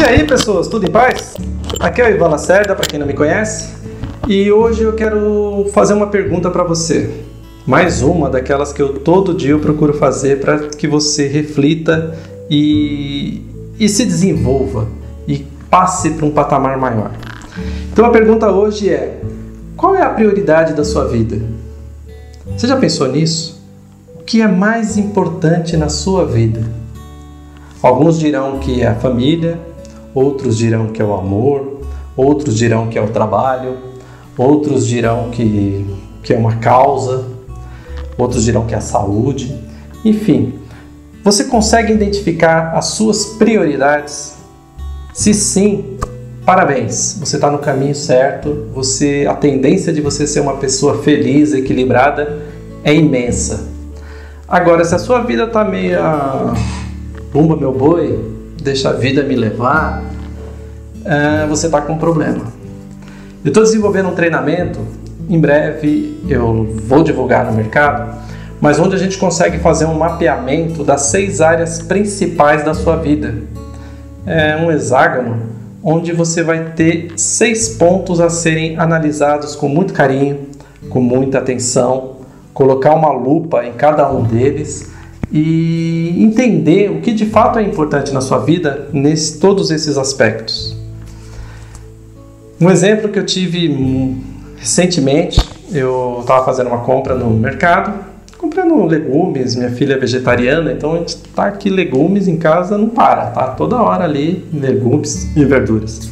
E aí, pessoas, tudo em paz? Aqui é o Ivan Lacerda, para quem não me conhece, e hoje eu quero fazer uma pergunta para você. Mais uma daquelas que eu todo dia eu procuro fazer para que você reflita e se desenvolva e passe para um patamar maior. Então a pergunta hoje é: qual é a prioridade da sua vida? Você já pensou nisso? O que é mais importante na sua vida? Alguns dirão que é a família, outros dirão que é o amor, outros dirão que é o trabalho, outros dirão que é uma causa, outros dirão que é a saúde. Enfim, você consegue identificar as suas prioridades? Se sim, parabéns, você está no caminho certo. A tendência de você ser uma pessoa feliz, equilibrada, é imensa. Agora, se a sua vida está meio bumba meu boi, deixa a vida me levar, você está com um problema. Eu estou desenvolvendo um treinamento, em breve eu vou divulgar no mercado, mas onde a gente consegue fazer um mapeamento das 6 áreas principais da sua vida. É um hexágono onde você vai ter 6 pontos a serem analisados com muito carinho, com muita atenção, colocar uma lupa em cada um deles e entender o que de fato é importante na sua vida todos esses aspectos. Um exemplo que eu tive recentemente, eu estava fazendo uma compra no mercado, comprando legumes, minha filha é vegetariana, então a gente tá aqui, legumes em casa não para, tá toda hora ali, legumes e verduras.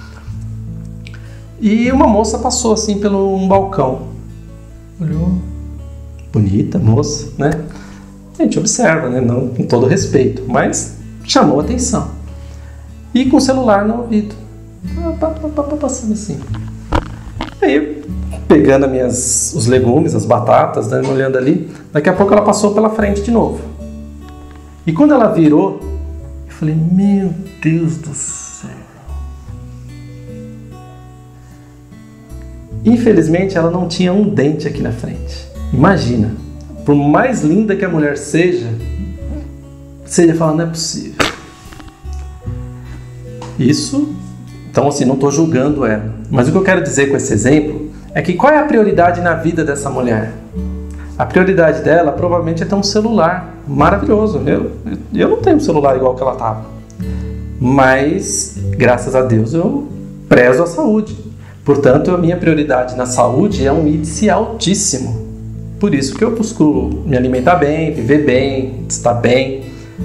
E uma moça passou assim pelo um balcão, olhou, bonita moça, né? A gente observa, né? Não com todo respeito, mas chamou a atenção. E com o celular no ouvido, passando assim. Aí, pegando os legumes, as batatas, né, olhando ali, daqui a pouco ela passou pela frente de novo. E quando ela virou, eu falei, meu Deus do céu. Infelizmente, ela não tinha um dente aqui na frente. Imagina, por mais linda que a mulher seja, você ia falar, não é possível. Isso, então assim, não estou julgando ela. Mas o que eu quero dizer com esse exemplo é que qual é a prioridade na vida dessa mulher? A prioridade dela provavelmente é ter um celular maravilhoso. Eu não tenho um celular igual que ela estava. Mas, graças a Deus, eu prezo a saúde. Portanto, a minha prioridade na saúde é um índice altíssimo. Por isso que eu busco me alimentar bem, viver bem, estar bem.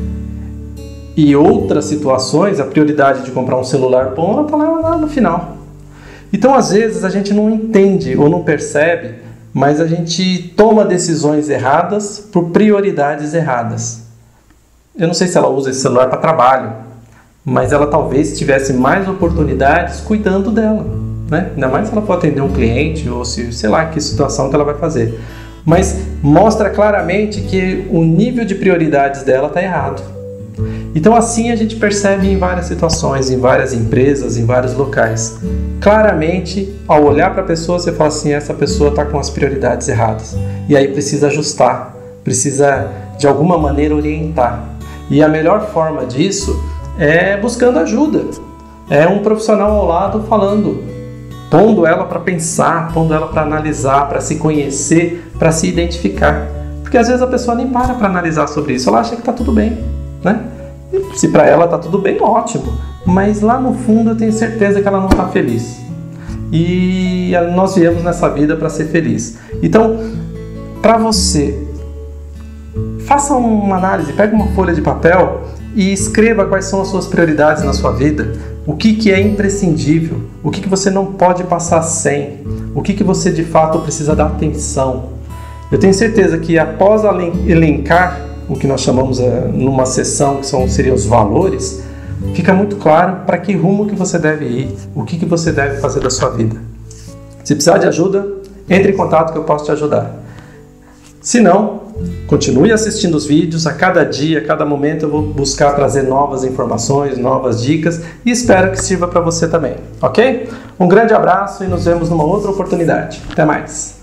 E outras situações, a prioridade de comprar um celular bom, ela está lá no final. Então, às vezes, a gente não entende ou não percebe, mas a gente toma decisões erradas por prioridades erradas. Eu não sei se ela usa esse celular para trabalho, mas ela talvez tivesse mais oportunidades cuidando dela, né? Ainda mais se ela for atender um cliente ou se, sei lá, que situação que ela vai fazer. Mas mostra claramente que o nível de prioridades dela está errado. Então assim a gente percebe em várias situações, em várias empresas, em vários locais. Claramente, ao olhar para a pessoa, você fala assim, essa pessoa está com as prioridades erradas. E aí precisa ajustar, precisa de alguma maneira orientar. E a melhor forma disso é buscando ajuda. É um profissional ao lado falando, pondo ela para pensar, pondo ela para analisar, para se conhecer, para se identificar. Porque às vezes a pessoa nem para analisar sobre isso, ela acha que está tudo bem, né? E se para ela está tudo bem, ótimo. Mas lá no fundo eu tenho certeza que ela não está feliz. E nós viemos nessa vida para ser feliz. Então, para você, faça uma análise, pega uma folha de papel e escreva quais são as suas prioridades na sua vida. O que é imprescindível, o que você não pode passar sem, o que você de fato precisa dar atenção. Eu tenho certeza que após elencar o que nós chamamos numa sessão, que seriam os valores, fica muito claro para que rumo que você deve ir, o que você deve fazer da sua vida. Se precisar de ajuda, entre em contato que eu posso te ajudar. Se não, continue assistindo os vídeos, a cada dia, a cada momento eu vou buscar trazer novas informações, novas dicas e espero que sirva para você também, ok? Um grande abraço e nos vemos numa outra oportunidade. Até mais!